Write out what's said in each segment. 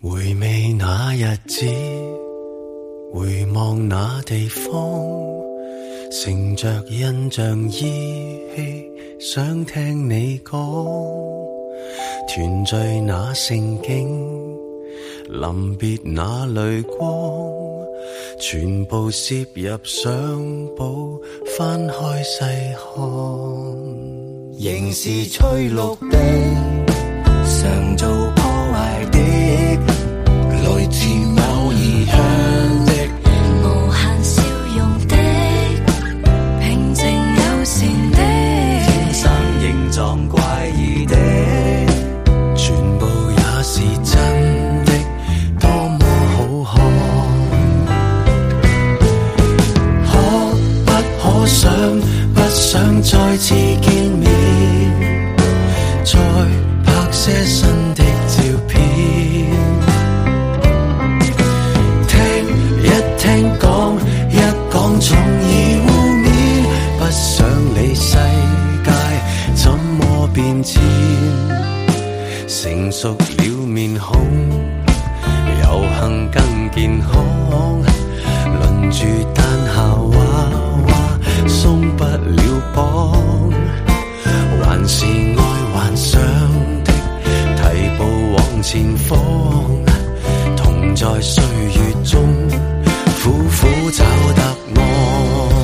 回味那日子，回望那地方，乘着印象依稀，想聽你講，團聚那盛景，臨別那淚光，全部攝入相簿，翻開細看， 仍是翠綠的，常做破壞的，來自某異鄉的， 無限笑容的，平靜友善的， 天生形狀怪異的， 全部也是真的，多麼好看。可不可想，不想再次見面，再拍些新的照片，聽一聽講一講總已污面，不想理世界怎麼變遷，成熟了面孔，遊行更健康，輪住彈下娃娃，鬆不了綁，還是愛幻想的提步往前方，同在歲月中苦苦找答案。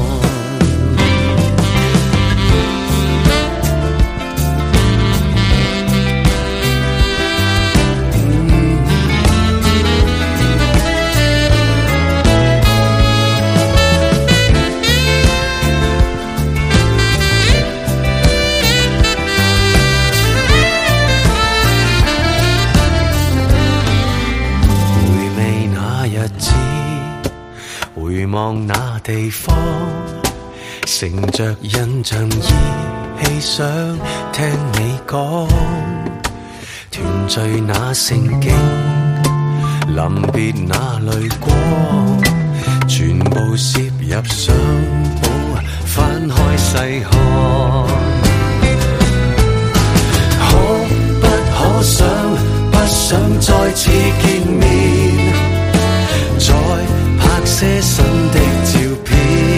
回望那地方，乘着印象依稀，想聽你講，團聚那盛景，臨別那淚光，全部攝入相簿，翻開細看，可不可想，不想再次見面，再拍些新的照片，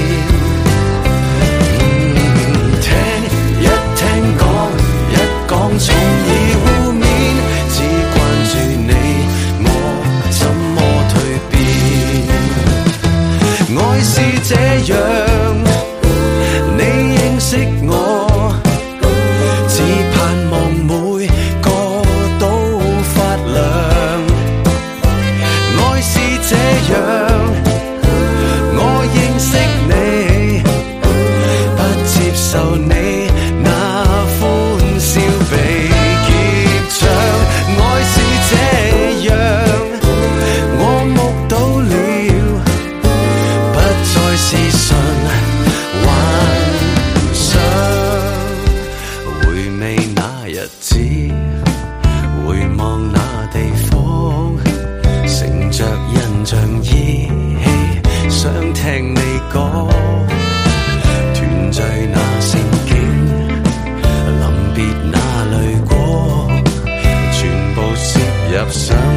聽一聽講一講總已污面，只關注你我怎麼蛻變，愛是這樣，你認識我，只盼望每個都發亮，愛是這樣，受你那歡笑被劫搶，愛是這樣，我目睹了，不再是純幻想。回味那日子，回望那地方，乘着印象依稀，想聽你講，團聚那盛景，臨別那淚光，全部攝入相